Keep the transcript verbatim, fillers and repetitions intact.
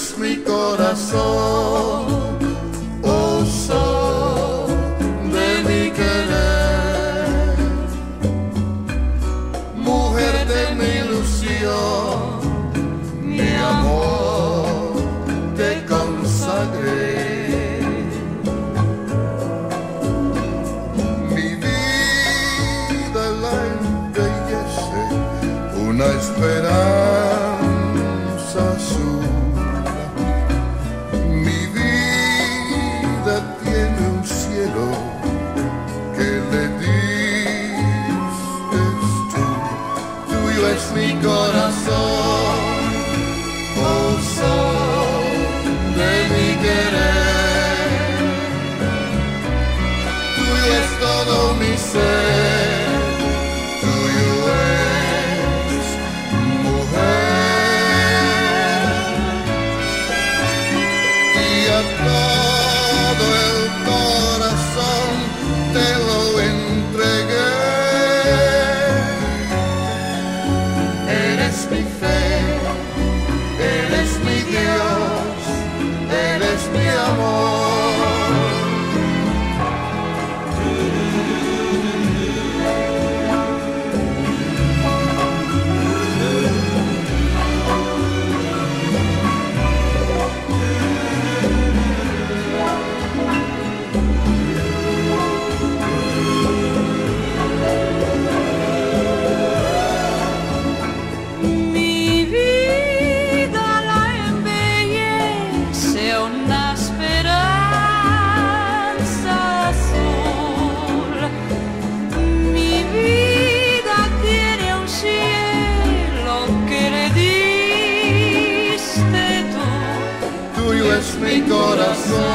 es mi corazón, oh sol de mi querer, mujer de mi ilusión, mi amor te consagré. Mi vida la embellece una esperanza azul. Mi vida tiene un cielo que le diste tú. Tuyo es mi corazón, oh sol de mi querer. Tuyo es todo mi ser, tuyo es mujer. Y a todo el corazón te lo entregué. Eres mi fe, eres mi Dios, eres mi amor. Tuyo es mi corazón,